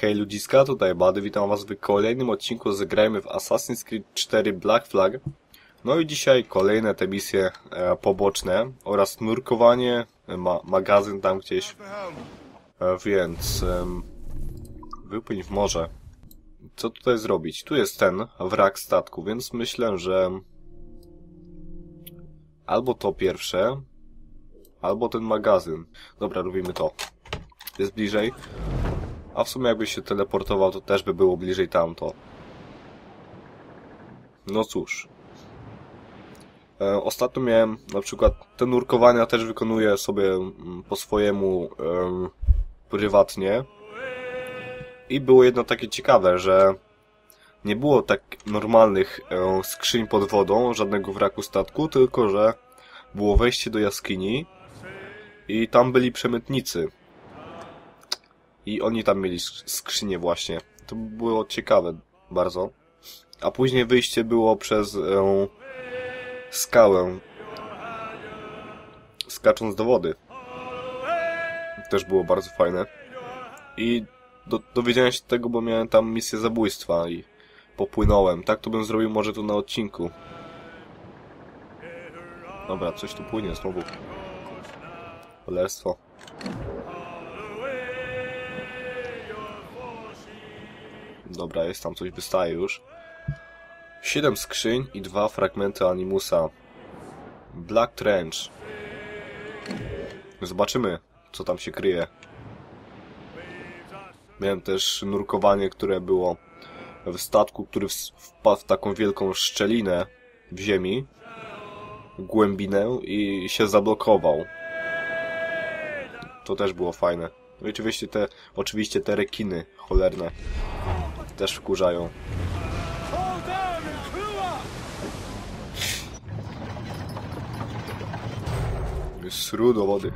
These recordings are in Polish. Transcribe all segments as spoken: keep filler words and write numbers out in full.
Hej ludziska, tutaj Bady, witam was w kolejnym odcinku Zagrajmy w Assassin's Creed cztery Black Flag. No i dzisiaj kolejne te misje e, poboczne oraz nurkowanie, ma magazyn tam gdzieś, e, więc e, wypłyń w morze. Co tutaj zrobić? Tu jest ten wrak statku, więc myślę, że albo to pierwsze, albo ten magazyn. Dobra, robimy to. Jest bliżej. A w sumie jakbyś się teleportował, to też by było bliżej tamto. No cóż. E, ostatnio miałem na przykład te nurkowania też wykonuję sobie po swojemu e, prywatnie. I było jedno takie ciekawe, że nie było tak normalnych e, skrzyń pod wodą, żadnego wraku statku, tylko że było wejście do jaskini i tam byli przemytnicy. I oni tam mieli skrzynię właśnie. To było ciekawe bardzo. A później wyjście było przez e, skałę. Skacząc do wody. Też było bardzo fajne. I do, dowiedziałem się tego, bo miałem tam misję zabójstwa i popłynąłem. Tak to bym zrobił może tu na odcinku. Dobra, coś tu płynie znowu. Cholerstwo. Dobra, jest tam coś, wystaje już. Siedem skrzyń i dwa fragmenty Animusa. Black Trench. Zobaczymy, co tam się kryje. Miałem też nurkowanie, które było w statku, który wpadł w taką wielką szczelinę w ziemi. Głębinę i się zablokował. To też było fajne. No i oczywiście te, oczywiście te rekiny cholerne też wkurzają. Sru do wody.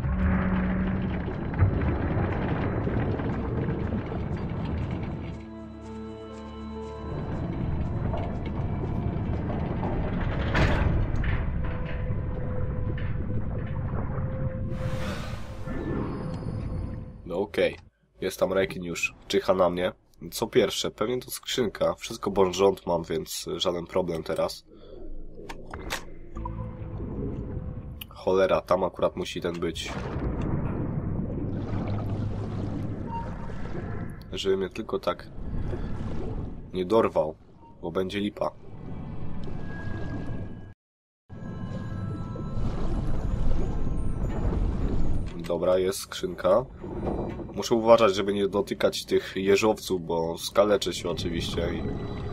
No okej. Okay. Jest tam rekin już. Czyha na mnie. Co pierwsze, pewnie to skrzynka. Wszystko bądź rząd mam, więc żaden problem teraz. Cholera, tam akurat musi ten być. Żeby mnie tylko tak nie dorwał, bo będzie lipa. Dobra, jest skrzynka. Muszę uważać, żeby nie dotykać tych jeżowców, bo skaleczę się oczywiście i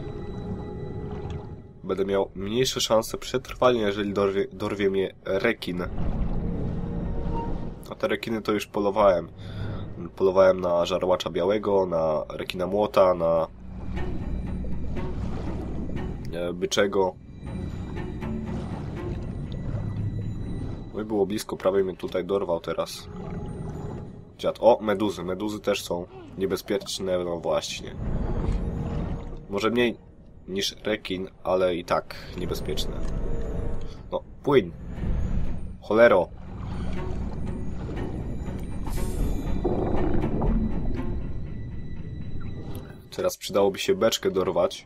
będę miał mniejsze szanse przetrwania, jeżeli dorwie, dorwie mnie rekin. A te rekiny to już polowałem. Polowałem na żarłacza białego, na rekina młota, na byczego. No i było blisko, prawie mnie tutaj dorwał teraz. Dziad. O, meduzy. Meduzy też są niebezpieczne, no właśnie. Może mniej niż rekin, ale i tak niebezpieczne. No, płyń. Cholero. Teraz przydałoby się beczkę dorwać.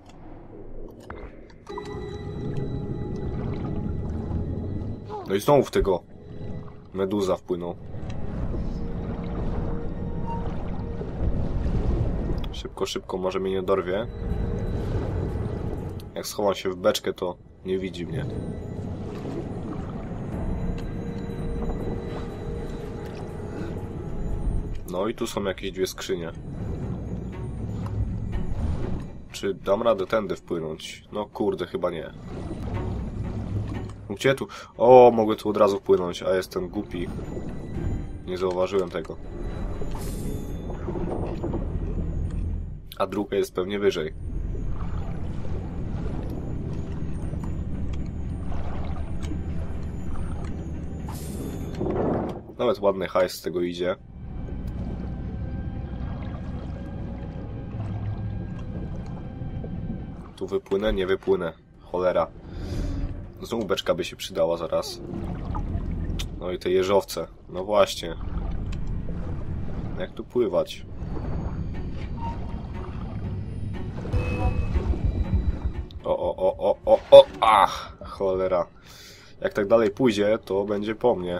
No i znowu w tego meduza wpłynął. Szybko, szybko, może mnie nie dorwie. Jak schowam się w beczkę, to nie widzi mnie. No i tu są jakieś dwie skrzynie. Czy dam radę tędy wpłynąć? No kurde, chyba nie. Gdzie tu? O, mogę tu od razu wpłynąć, a jestem głupi. Nie zauważyłem tego. A druga jest pewnie wyżej. Nawet ładny hajs z tego idzie. Tu wypłynę? Nie wypłynę. Cholera. Znowu beczka by się przydała zaraz. No i te jeżowce. No właśnie. Jak tu pływać? O, o, o, o, o, o, ach, cholera. Jak tak dalej pójdzie, to będzie po mnie.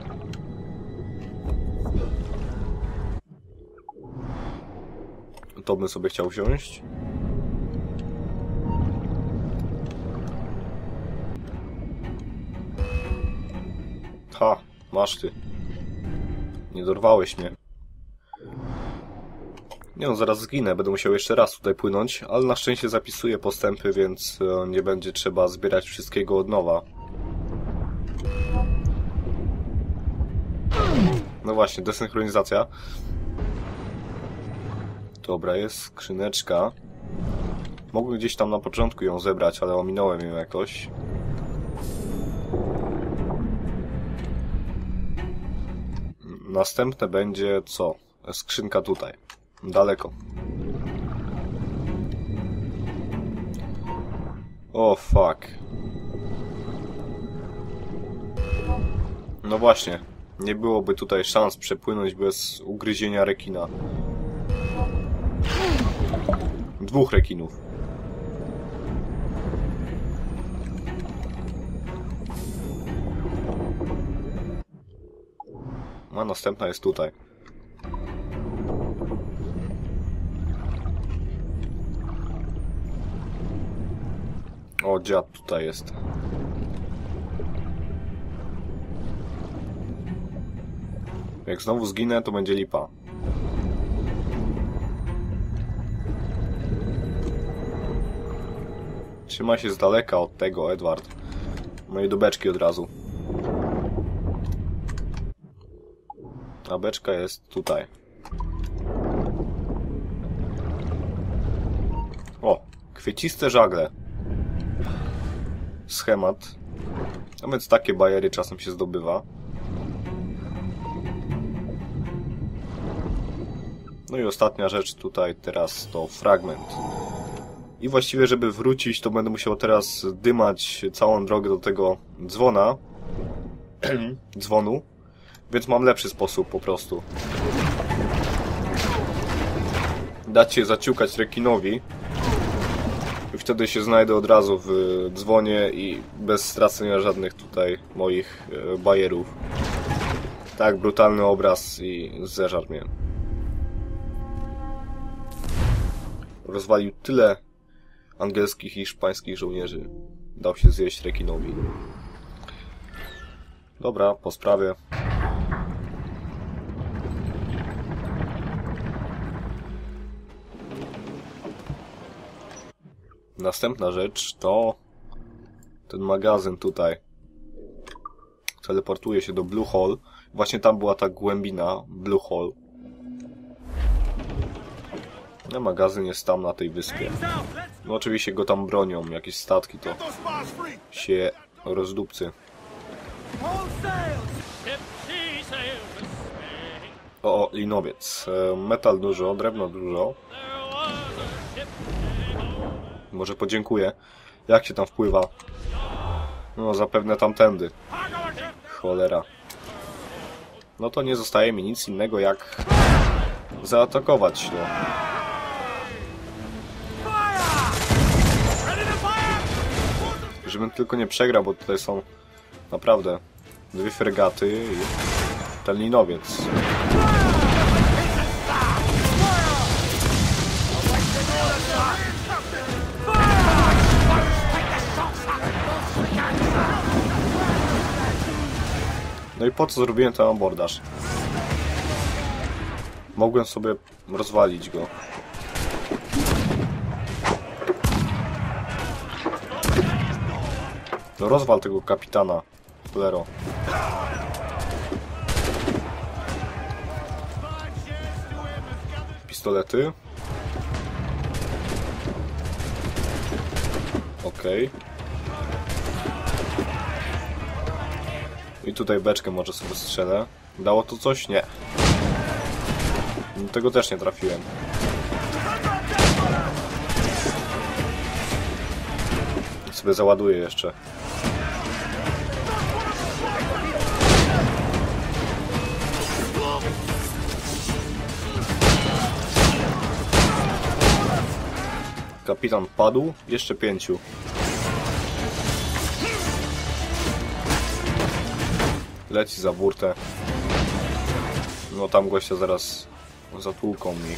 To bym sobie chciał wziąć. Ha, masz ty. Nie dorwałeś mnie. Nie no, zaraz zginę, będę musiał jeszcze raz tutaj płynąć, ale na szczęście zapisuję postępy, więc nie będzie trzeba zbierać wszystkiego od nowa. No właśnie, desynchronizacja. Dobra, jest skrzyneczka. Mogłem gdzieś tam na początku ją zebrać, ale ominąłem ją jakoś. Następne będzie co? Skrzynka tutaj. Daleko. O, fuck. No właśnie. Nie byłoby tutaj szans przepłynąć bez ugryzienia rekina. Dwóch rekinów. A następna jest tutaj. O, dziad tutaj jest. Jak znowu zginę, to będzie lipa. Trzymaj się z daleka od tego, Edward. No i do beczki od razu. A beczka jest tutaj. O, kwieciste żagle. Schemat. A więc takie bajery czasem się zdobywa. No i ostatnia rzecz tutaj teraz to fragment. I właściwie, żeby wrócić, to będę musiał teraz dymać całą drogę do tego dzwona. dzwonu. Więc mam lepszy sposób po prostu. Dać się zaciukać rekinowi. I wtedy się znajdę od razu w dzwonie i bez stracenia żadnych tutaj moich bajerów. Tak, brutalny obraz i zeżar mnie. Rozwalił tyle angielskich i hiszpańskich żołnierzy. Dał się zjeść rekinowi. Dobra, po sprawie. Następna rzecz to ten magazyn tutaj. Teleportuje się do Blue Hole. Właśnie tam była ta głębina Blue Hole. No, magazyn jest tam na tej wyspie. No oczywiście go tam bronią, jakieś statki to się rozdupcy. O, o, linowiec. Metal dużo, drewno dużo. Może podziękuję. Jak się tam wpływa? No zapewne tamtędy. Cholera. No to nie zostaje mi nic innego jak zaatakować, no. Żebym tylko nie przegrał, bo tutaj są naprawdę dwie fregaty i ten linowiec. No i po co zrobiłem ten abordaż? Mogłem sobie rozwalić go. No rozwal tego kapitana, cholero. Pistolety. Okej. Okay. I tutaj beczkę może sobie strzelę. Dało to coś? Nie. Tego też nie trafiłem. Sobie załaduję jeszcze. Kapitan padł, jeszcze pięciu. Leci za burtę. No tam gościa zaraz zatłuką mi.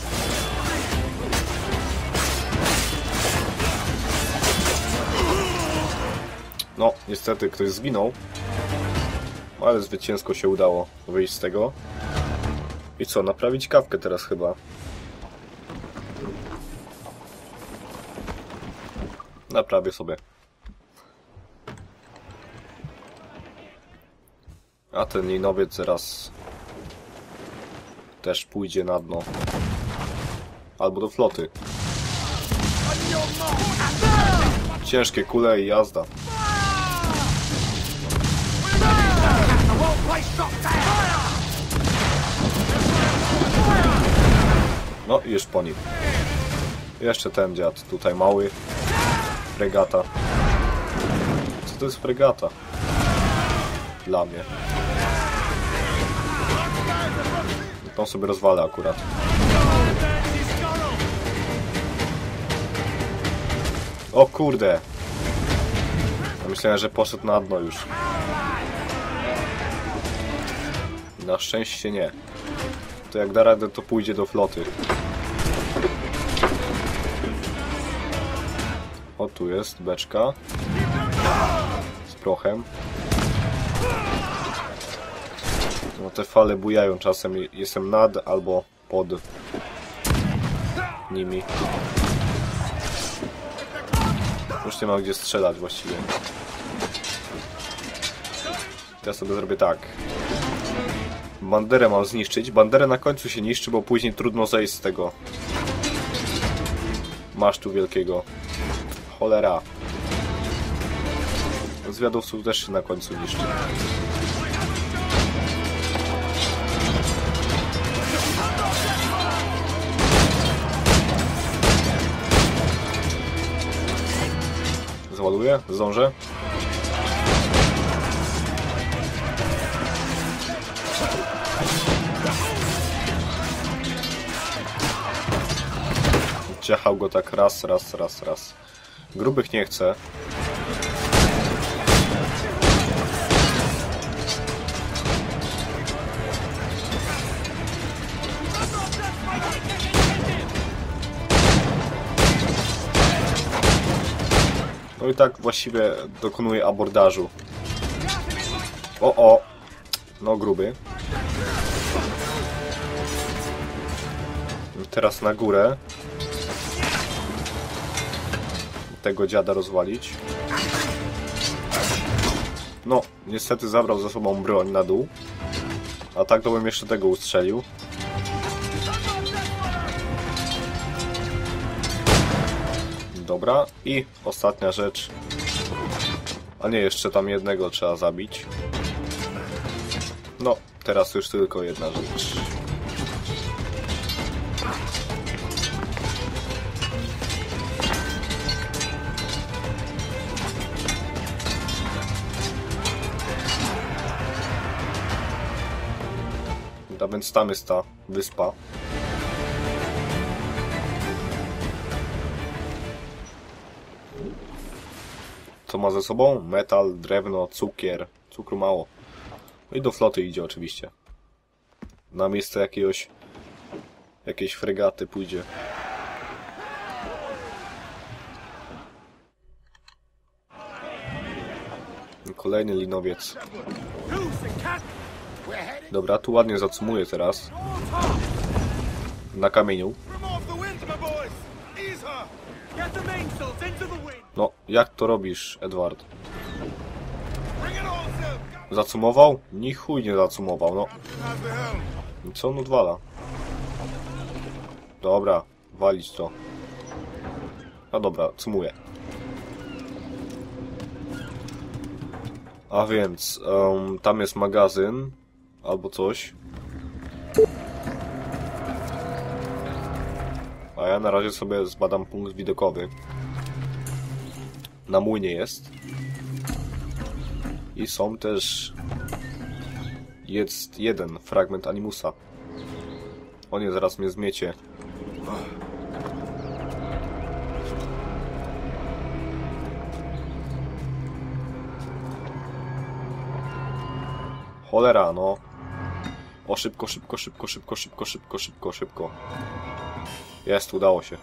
No, niestety ktoś zginął. Ale zwycięsko się udało wyjść z tego. I co, naprawić kawkę teraz chyba. Naprawię sobie. A ten linowiec zaraz też pójdzie na dno. Albo do floty. Ciężkie kule i jazda. No i już po nim. Jeszcze ten dziad, tutaj mały. Fregata. Co to jest fregata? Dla mnie. Tą sobie rozwalę akurat. O kurde! Ja myślałem, że poszedł na dno już. Na szczęście nie. To jak da radę, to pójdzie do floty. O, tu jest beczka. Z prochem. No te fale bujają czasem. Jestem nad albo pod nimi. Już nie mam gdzie strzelać właściwie. Ja sobie zrobię tak. Banderę mam zniszczyć. Banderę na końcu się niszczy, bo później trudno zejść z tego masztu wielkiego. Cholera. Zwiadowców też się na końcu niszczy. Załaduję? Zdążę? Ciachał go tak raz, raz, raz, raz. Grubych nie chcę. No i tak właściwie dokonuję abordażu. O, o! No gruby. I teraz na górę. Tego dziada rozwalić. No, niestety zabrał ze sobą broń na dół. A tak to bym jeszcze tego ustrzelił. Dobra, i ostatnia rzecz. A nie, jeszcze tam jednego trzeba zabić. No, teraz już tylko jedna rzecz. A więc tam jest ta wyspa. Co ma ze sobą? Metal, drewno, cukier. Cukru mało. No i do floty idzie oczywiście. Na miejsce jakiegoś... jakiejś fregaty pójdzie. Kolejny linowiec. Dobra, tu ładnie zacumuję teraz. Na kamieniu. No, jak to robisz, Edward? Zacumował? Ni chuj nie zacumował, no. Co on odwala? Dobra, walić to. No dobra, cumuję. A więc, um, tam jest magazyn. Albo coś. A ja na razie sobie zbadam punkt widokowy. Na młynie jest. I są też... Jest jeden fragment Animusa. O nie, zaraz mnie zmiecie. Cholera, no. O, szybko, szybko, szybko, szybko, szybko, szybko, szybko, szybko. Jest, udało się.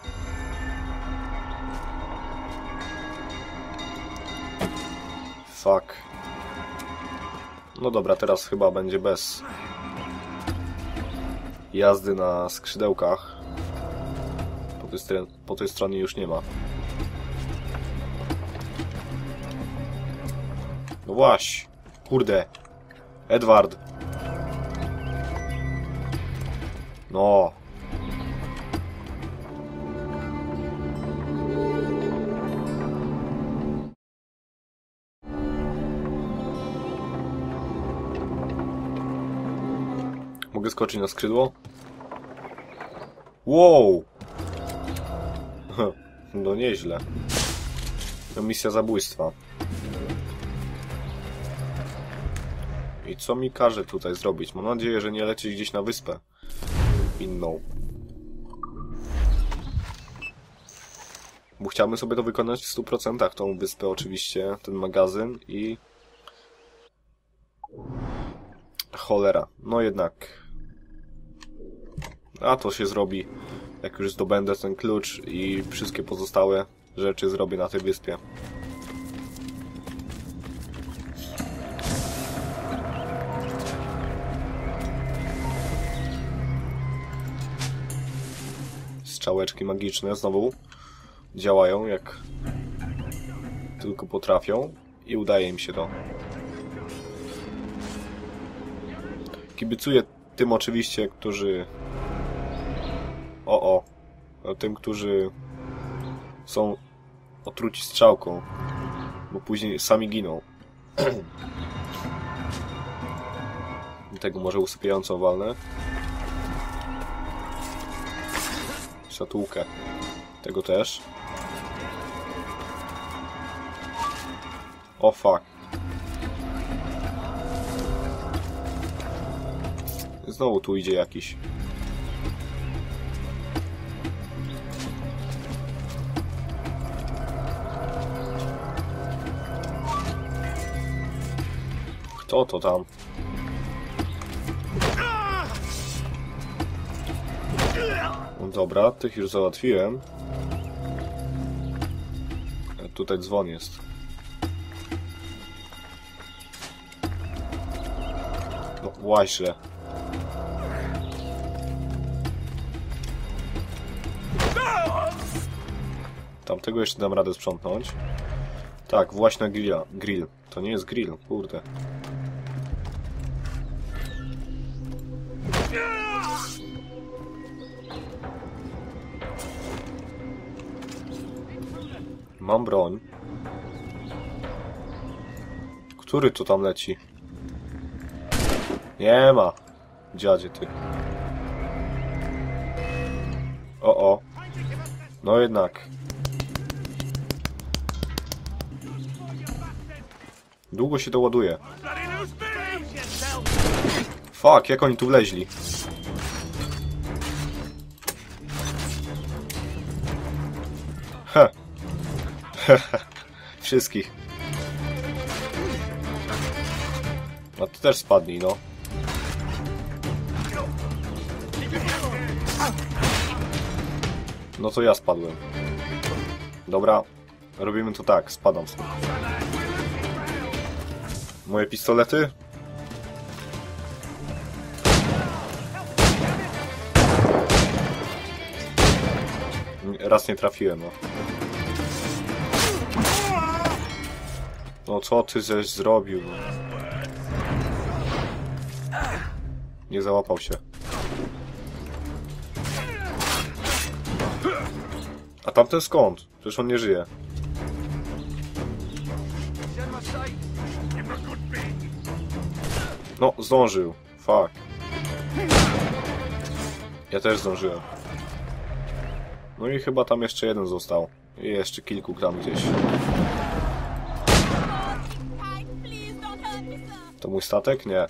Fuck. No dobra, teraz chyba będzie bez jazdy na skrzydełkach. Po tej, str po tej stronie już nie ma. No właśnie. Kurde. Edward. No. Mogę skoczyć na skrzydło? Wow! No nieźle. To misja zabójstwa. I co mi każe tutaj zrobić? Mam nadzieję, że nie lecieć gdzieś na wyspę inną. Bo chciałbym sobie to wykonać w stu procentach, tą wyspę oczywiście, ten magazyn i... Cholera. No jednak... A to się zrobi, jak już zdobędę ten klucz i wszystkie pozostałe rzeczy zrobię na tej wyspie. Strzałeczki magiczne znowu działają jak tylko potrafią i udaje im się to. Kibicuję tym oczywiście, którzy... O, o. Tym, którzy są otruci strzałką, bo później sami giną. Tego może usypiającą walnę. Szatułkę. Tego też. O fuck. Znowu tu idzie jakiś. Kto to tam? No dobra, tych już załatwiłem. Tutaj dzwon jest. No właśnie. Tamtego jeszcze dam radę sprzątnąć. Tak, właśnie grilla. Grill. To nie jest grill, kurde. Mam broń. Który tu tam leci? Nie ma. Dziadzie ty. O, o. No jednak. Długo się to ładuje. Fuck, jak oni tu wleźli? Heh. Wszystkich. A ty też spadnij, no. No to ja spadłem. Dobra. Robimy to tak, spadam sobie. Moje pistolety? Raz nie trafiłem, no. No co ty żeś zrobił? No. Nie załapał się. A tamten skąd? Przecież on nie żyje. No, zdążył. Fuck. Ja też zdążyłem. No i chyba tam jeszcze jeden został. I jeszcze kilku tam gdzieś. To mój statek? Nie.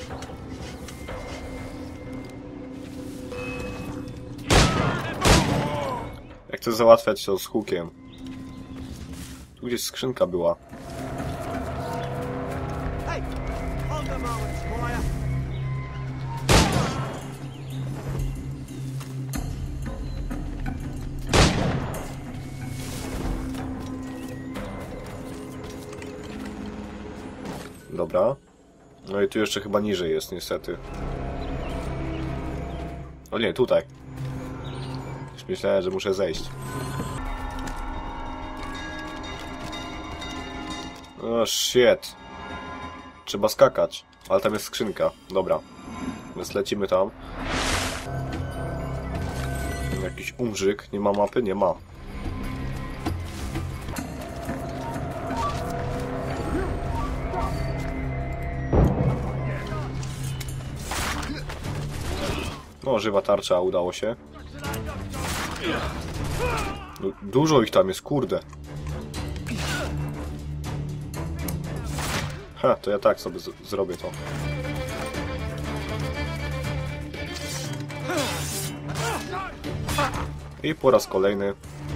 Jak chcę załatwiać to z hukiem. Tu gdzieś skrzynka była. Dobra. No i tu jeszcze chyba niżej jest, niestety. O nie, tutaj. Już myślałem, że muszę zejść. O, shit. Trzeba skakać. Ale tam jest skrzynka. Dobra. Więc lecimy tam. Jakiś umrzyk. Nie ma mapy? Nie ma. No, żywa tarcza, udało się. Dużo ich tam jest, kurde. Ha, to ja tak sobie zrobię to. I po raz kolejny.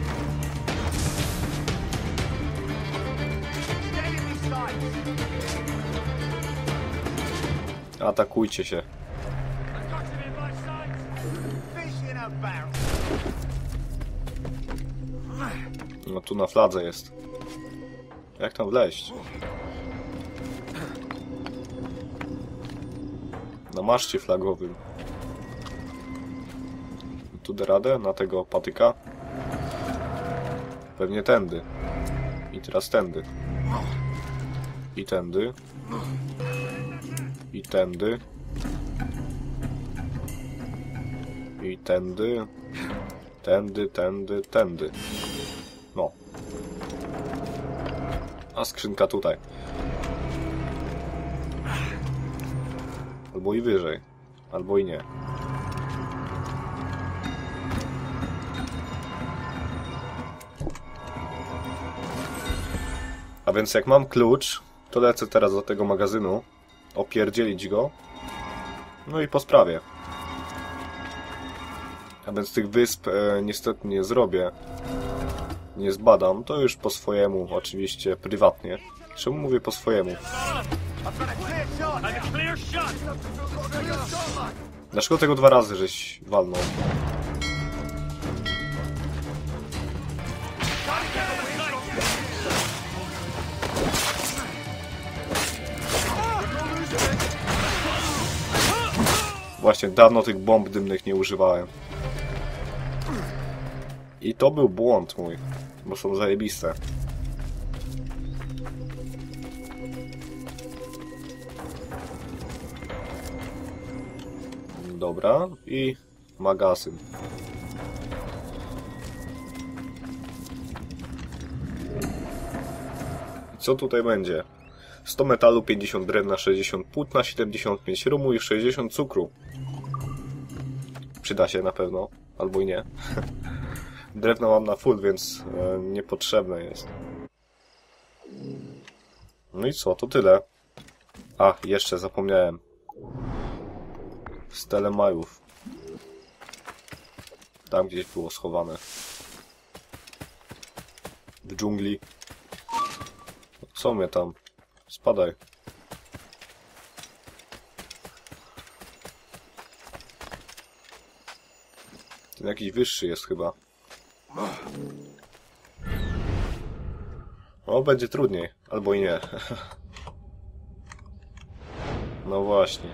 Atakujcie się. No tu na fladze jest. Jak tam wleźć? Na maszcie flagowym. Tu da radę na tego patyka? Pewnie tędy. I teraz tędy. I tędy. I tędy. I tędy. Tędy, tędy, tędy. No. A skrzynka tutaj. Albo i wyżej. Albo i nie. A więc jak mam klucz, to lecę teraz do tego magazynu. Opierdzielić go. No i po sprawie. A więc tych wysp e, niestety nie zrobię. Nie zbadam. To już po swojemu, oczywiście, prywatnie. Czemu mówię po swojemu? Dlaczego tego dwa razy żeś walnął? Właśnie, dawno tych bomb dymnych nie używałem. I to był błąd mój, bo są zajebiste. Dobra, i magazyn. I co tutaj będzie? sto metalu, pięćdziesiąt drewna, sześćdziesiąt płótna, siedemdziesiąt pięć rumu i sześćdziesiąt cukru. Przyda się na pewno, albo i nie. Drewno mam na full, więc e, niepotrzebne jest. No i co, to tyle. A, jeszcze zapomniałem. Stele Majów. Tam gdzieś było schowane. W dżungli. Co mnie tam? Spadaj. Ten jakiś wyższy jest chyba. O, będzie trudniej. Albo i nie. No właśnie.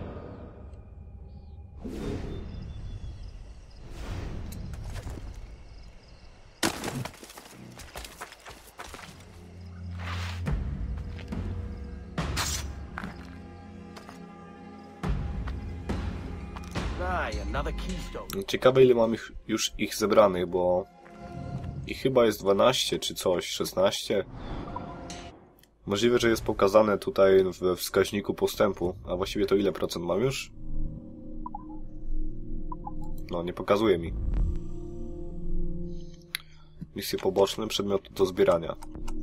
Ciekawe, ile mam ich, już ich zebranych, bo ich chyba jest dwanaście czy coś, szesnaście. Możliwe, że jest pokazane tutaj we wskaźniku postępu, a właściwie to ile procent mam już? No, nie pokazuje mi. Misje poboczne, przedmioty do zbierania.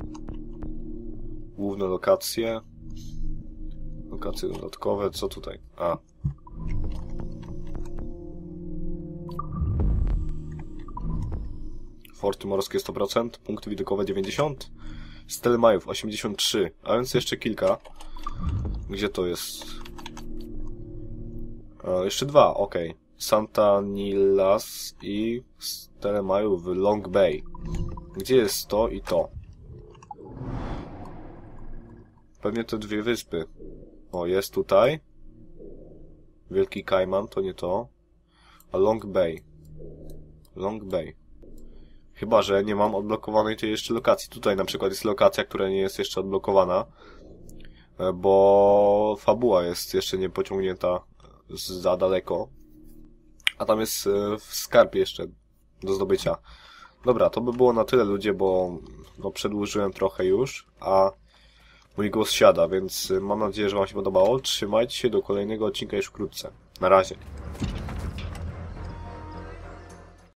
Główne lokacje. Lokacje dodatkowe, co tutaj? A. Forty morskie sto procent, punkty widokowe dziewięćdziesiąt, Stele Majów osiemdziesiąt trzy, a więc jeszcze kilka. Gdzie to jest? E, jeszcze dwa, ok. Santa Nilas i Stele Majów w Long Bay. Gdzie jest to i to? pewnie te dwie wyspy. O, jest tutaj. Wielki Kajman, to nie to. A Long Bay. Long Bay. Chyba że nie mam odblokowanej tej jeszcze lokacji. Tutaj na przykład jest lokacja, która nie jest jeszcze odblokowana. Bo fabuła jest jeszcze nie pociągnięta za daleko. A tam jest skarb jeszcze do zdobycia. Dobra, to by było na tyle, ludzie, bo no, przedłużyłem trochę już, a mój głos siada, więc mam nadzieję, że wam się podobało. Trzymajcie się, do kolejnego odcinka już wkrótce. Na razie.